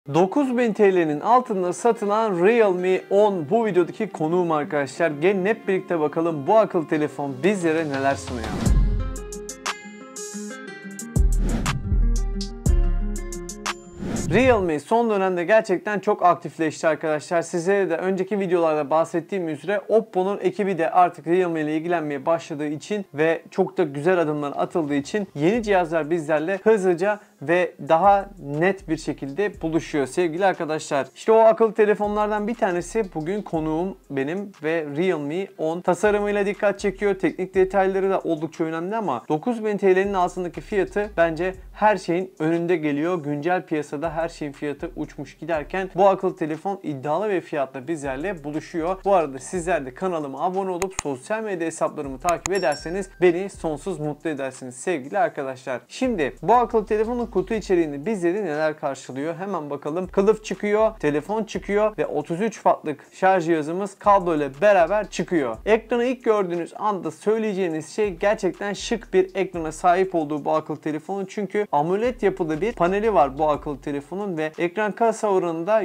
9000 TL'nin altında satılan Realme 10 bu videodaki konuğum arkadaşlar. Gelin hep birlikte bakalım bu akıllı telefon bizlere neler sunuyor. Realme son dönemde gerçekten çok aktifleşti arkadaşlar. Sizlere de önceki videolarda bahsettiğim üzere Oppo'nun ekibi de artık Realme ile ilgilenmeye başladığı için ve çok da güzel adımlar atıldığı için yeni cihazlar bizlerle hızlıca ve daha net bir şekilde buluşuyor sevgili arkadaşlar. İşte o akıllı telefonlardan bir tanesi bugün konuğum benim ve Realme 10. Tasarımıyla dikkat çekiyor. Teknik detayları da oldukça önemli ama 9000 TL'nin altındaki fiyatı bence her şeyin önünde geliyor. Güncel piyasada her şeyin fiyatı uçmuş giderken bu akıllı telefon iddialı ve fiyatla bizlerle buluşuyor. Bu arada sizler de kanalıma abone olup sosyal medya hesaplarımı takip ederseniz beni sonsuz mutlu edersiniz sevgili arkadaşlar. Şimdi bu akıllı telefonun kutu içeriğinde bizleri neler karşılıyor hemen bakalım. Kılıf çıkıyor, telefon çıkıyor ve 33 wattlık şarj cihazımız kablo ile beraber çıkıyor. Ekranı ilk gördüğünüz anda söyleyeceğiniz şey gerçekten şık bir ekrana sahip olduğu bu akıllı telefonun, çünkü AMOLED yapılı bir paneli var bu akıllı telefonun ve ekran kasa oranında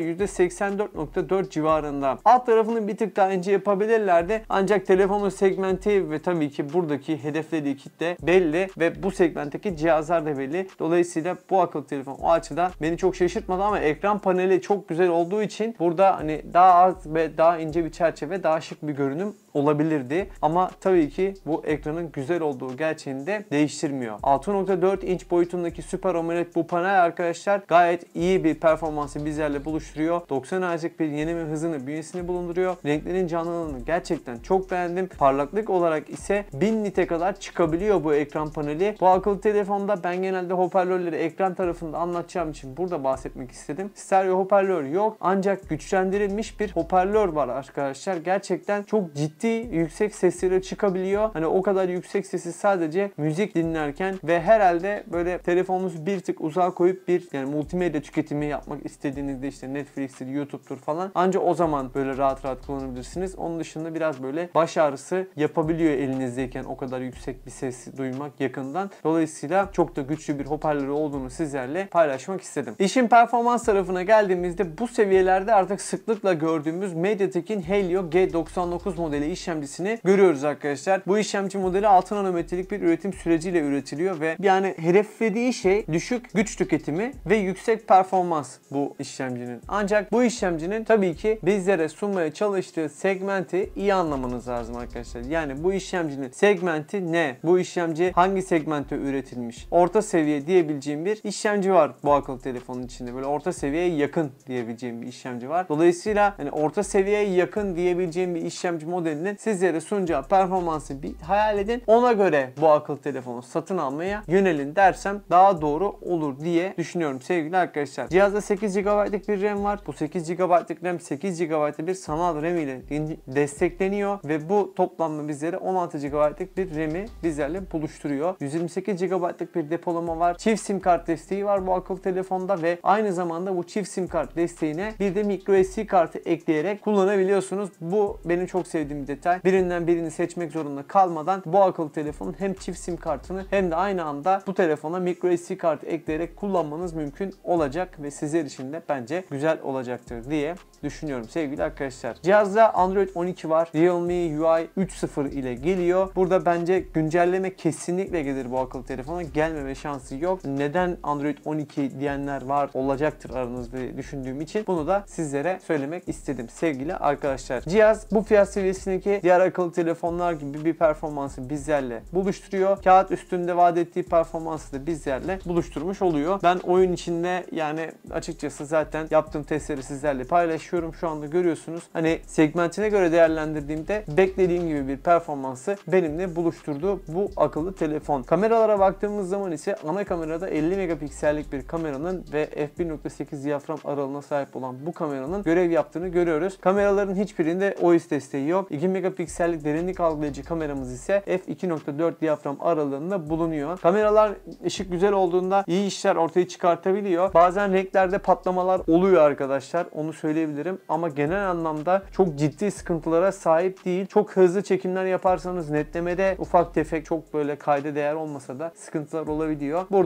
%84.4 civarında. Alt tarafını bir tık daha ince yapabilirlerdi ancak telefonun segmenti ve tabii ki buradaki hedeflediği kitle belli ve bu segmentteki cihazlar da belli. Dolayısıyla bu akıllı telefon o açıdan beni çok şaşırtmadı ama ekran paneli çok güzel olduğu için burada hani daha az ve daha ince bir çerçeve, daha şık bir görünüm olabilirdi. Ama tabii ki bu ekranın güzel olduğu gerçeğini de değiştirmiyor. 6.4 inç boyutundaki Super AMOLED bu panel arkadaşlar gayet iyi bir performansı bizlerle buluşturuyor. 90 Hz'lik bir yenileme hızını bünyesinde bulunduruyor. Renklerin canlılığını gerçekten çok beğendim. Parlaklık olarak ise 1000 nite kadar çıkabiliyor bu ekran paneli. Bu akıllı telefonda ben genelde hoparlörleri ekran tarafında anlatacağım için burada bahsetmek istedim. Stereo hoparlör yok ancak güçlendirilmiş bir hoparlör var arkadaşlar. Gerçekten çok ciddi yüksek sesleri çıkabiliyor. Hani o kadar yüksek sesi sadece müzik dinlerken ve herhalde böyle telefonunuzu bir tık uzağa koyup bir yani multimedya tüketimi yapmak istediğinizde işte Netflix'tir, YouTube'tur falan ancak o zaman böyle rahat rahat kullanabilirsiniz. Onun dışında biraz böyle baş ağrısı yapabiliyor elinizdeyken o kadar yüksek bir ses duymak yakından. Dolayısıyla çok da güçlü bir hoparlörü olduğunu sizlerle paylaşmak istedim. İşin performans tarafına geldiğimizde bu seviyelerde artık sıklıkla gördüğümüz MediaTek'in Helio G99 modeli işlemcisini görüyoruz arkadaşlar. Bu işlemci modeli 6 nanometrelik bir üretim süreciyle üretiliyor ve yani hedeflediği şey düşük güç tüketimi ve yüksek performans bu işlemcinin. Ancak bu işlemcinin tabii ki bizlere sunmaya çalıştığı segmenti iyi anlamanız lazım arkadaşlar. Yani bu işlemcinin segmenti ne? Bu işlemci hangi segmente üretilmiş? Orta seviye diyebileceğim bir işlemci var bu akıllı telefonun içinde. Böyle orta seviyeye yakın diyebileceğim bir işlemci var. Dolayısıyla hani orta seviyeye yakın diyebileceğim bir işlemci modelinin sizlere sunacağı performansı bir hayal edin. Ona göre bu akıllı telefonu satın almaya yönelin dersem daha doğru olur diye düşünüyorum sevgili arkadaşlar. Cihazda 8 GB'lık bir RAM var. Bu 8 GB'lık RAM 8 GB'lık bir sanal RAM ile destekleniyor ve bu toplamda bizlere 16 GB'lık bir RAM'i bizlerle buluşturuyor. 128 GB'lık bir depolama var. Çift sim kart desteği var bu akıllı telefonda ve aynı zamanda bu çift sim kart desteğine bir de microSD kartı ekleyerek kullanabiliyorsunuz. Bu benim çok sevdiğim bir detay. Birinden birini seçmek zorunda kalmadan bu akıllı telefonun hem çift sim kartını hem de aynı anda bu telefona microSD kartı ekleyerek kullanmanız mümkün olacak ve sizler için de bence güzel olacaktır diye düşünüyorum sevgili arkadaşlar. Cihazda Android 12 var. Realme UI 3.0 ile geliyor. Burada bence güncelleme kesinlikle gelir bu akıllı telefona. Gelmeme şansı yok. Neden Android 12 diyenler var olacaktır aranızda düşündüğüm için bunu da sizlere söylemek istedim sevgili arkadaşlar. Cihaz bu fiyat seviyesindeki diğer akıllı telefonlar gibi bir performansı bizlerle buluşturuyor. Kağıt üstünde vaat ettiği performansı da bizlerle buluşturmuş oluyor. Ben oyun içinde yani açıkçası zaten yaptığım testleri sizlerle paylaşıyorum. Şu anda görüyorsunuz. Hani segmentine göre değerlendirdiğimde beklediğim gibi bir performansı benimle buluşturdu bu akıllı telefon. Kameralara baktığımız zaman ise ana kamerada 50 megapiksellik bir kameranın ve f1.8 diyafram aralığına sahip olan bu kameranın görev yaptığını görüyoruz. Kameraların hiçbirinde OIS desteği yok. 2 megapiksellik derinlik algılayıcı kameramız ise f2.4 diyafram aralığında bulunuyor. Kameralar ışık güzel olduğunda iyi işler ortaya çıkartabiliyor. Bazen renklerde patlamalar oluyor arkadaşlar. Onu söyleyebilirim ama genel anlamda çok ciddi sıkıntılara sahip değil. Çok hızlı çekimler yaparsanız netlemede ufak tefek çok böyle kayda değer olmasa da sıkıntılar olabiliyor. Burada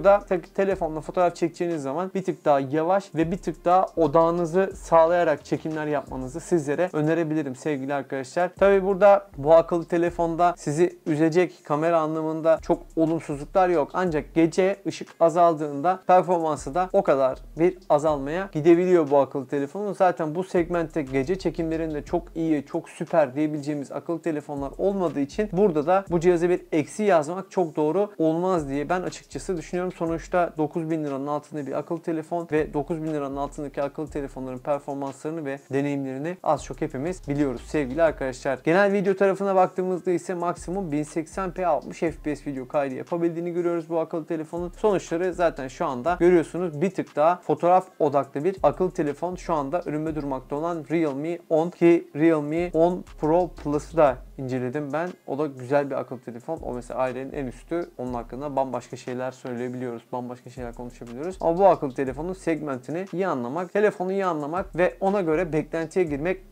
telefonla fotoğraf çekeceğiniz zaman bir tık daha yavaş ve bir tık daha odağınızı sağlayarak çekimler yapmanızı sizlere önerebilirim sevgili arkadaşlar. Tabi burada bu akıllı telefonda sizi üzecek kamera anlamında çok olumsuzluklar yok. Ancak gece ışık azaldığında performansı da o kadar bir azalmaya gidebiliyor bu akıllı telefonun. Zaten bu segmentte gece çekimlerinde çok iyi, çok süper diyebileceğimiz akıllı telefonlar olmadığı için burada da bu cihaza bir eksi yazmak çok doğru olmaz diye ben açıkçası düşünüyorum. Sonuçta 9.000 liranın altında bir akıllı telefon ve 9.000 liranın altındaki akıllı telefonların performanslarını ve deneyimlerini az çok hepimiz biliyoruz sevgili arkadaşlar. Genel video tarafına baktığımızda ise maksimum 1080p 60 FPS video kaydı yapabildiğini görüyoruz bu akıllı telefonun. Sonuçları zaten şu anda görüyorsunuz. Bir tık daha fotoğraf odaklı bir akıllı telefon şu anda önümde durmakta olan Realme 10 ki Realme 10 Pro Plus'ı da inceledim ben. O da güzel bir akıllı telefon. O mesela ailenin en üstü. Onun hakkında bambaşka şeyler söyleyebiliyoruz. Bambaşka şeyler konuşabiliyoruz. Ama bu akıllı telefonun segmentini iyi anlamak, telefonu iyi anlamak ve ona göre beklentiye girmek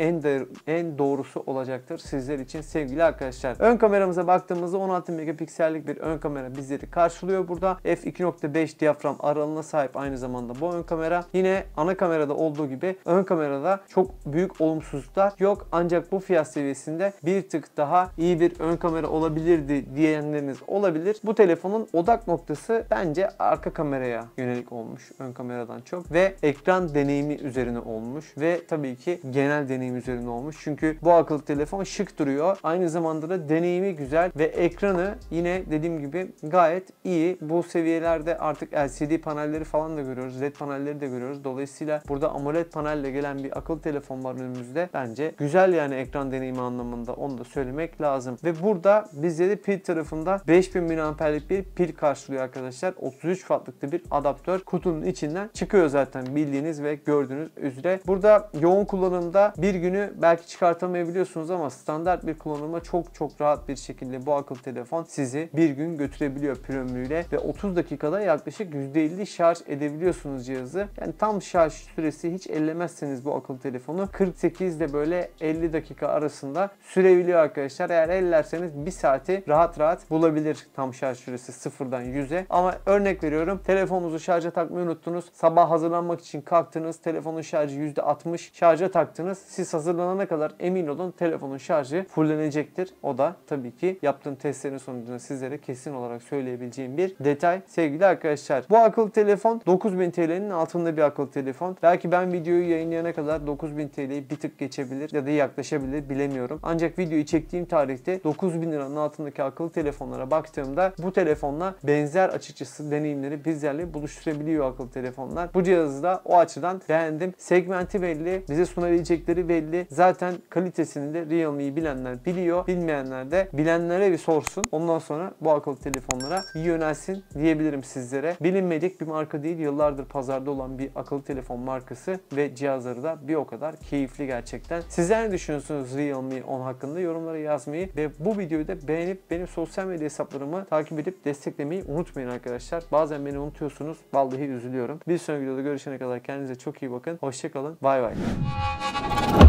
en doğrusu olacaktır sizler için sevgili arkadaşlar. Ön kameramıza baktığımızda 16 megapiksellik bir ön kamera bizleri karşılıyor burada. f2.5 diyafram aralığına sahip aynı zamanda bu ön kamera. Yine ana kamerada olduğu gibi ön kamerada çok büyük olumsuzluklar yok. Ancak bu fiyat seviyesinde bir tık daha iyi bir ön kamera olabilirdi diyenleriniz olabilir. Bu telefonun odak noktası bence arka kameraya yönelik olmuş ön kameradan çok ve ekran deneyimi üzerine olmuş ve tabii ki genel deneyim üzerine olmuş. Çünkü bu akıllı telefon şık duruyor. Aynı zamanda da deneyimi güzel ve ekranı yine dediğim gibi gayet iyi. Bu seviyelerde artık LCD panelleri falan da görüyoruz. LED panelleri de görüyoruz. Dolayısıyla burada AMOLED panelle gelen bir akıllı telefon var önümüzde. Bence güzel yani ekran deneyimi anlamında onu da söylemek lazım. Ve burada bizleri pil tarafında 5000 mAh'lik bir pil karşılıyor arkadaşlar. 33 wattlık bir adaptör kutunun içinden çıkıyor zaten bildiğiniz ve gördüğünüz üzere. Burada yoğun kullanımda bir günü belki çıkartamayabiliyorsunuz ama standart bir kullanıma çok rahat bir şekilde bu akıllı telefon sizi bir gün götürebiliyor pil ömrüyle ve 30 dakikada yaklaşık %50 şarj edebiliyorsunuz cihazı. Yani tam şarj süresi hiç ellemezseniz bu akıllı telefonu 48 ile böyle 50 dakika arasında sürebiliyor arkadaşlar. Eğer ellerseniz 1 saati rahat bulabilir tam şarj süresi sıfırdan 100'e. Ama örnek veriyorum, telefonunuzu şarja takmayı unuttunuz. Sabah hazırlanmak için kalktınız. Telefonun şarjı %60 şarja taktınız. Siz hazırlanana kadar emin olun telefonun şarjı fullenecektir. O da tabii ki yaptığım testlerin sonucunda sizlere kesin olarak söyleyebileceğim bir detay sevgili arkadaşlar. Bu akıllı telefon 9.000 TL'nin altında bir akıllı telefon. Belki ben videoyu yayınlayana kadar 9.000 TL'yi bir tık geçebilir ya da yaklaşabilir bilemiyorum. Ancak videoyu çektiğim tarihte 9.000 liranın altındaki akıllı telefonlara baktığımda bu telefonla benzer açıkçası deneyimleri bizlerle buluşturabiliyor akıllı telefonlar. Bu cihazı da o açıdan beğendim. Segmenti belli, bize sunabilecekleri belli. Zaten kalitesini de Realme'yi bilenler biliyor. Bilmeyenler de bilenlere bir sorsun. Ondan sonra bu akıllı telefonlara yönelsin diyebilirim sizlere. Bilinmedik bir marka değil. Yıllardır pazarda olan bir akıllı telefon markası ve cihazları da bir o kadar keyifli gerçekten. Sizler ne düşünüyorsunuz Realme 10 hakkında? Yorumlara yazmayı ve bu videoyu da beğenip benim sosyal medya hesaplarımı takip edip desteklemeyi unutmayın arkadaşlar. Bazen beni unutuyorsunuz. Vallahi üzülüyorum. Bir sonraki videoda görüşene kadar kendinize çok iyi bakın. Hoşça kalın. Bay bay.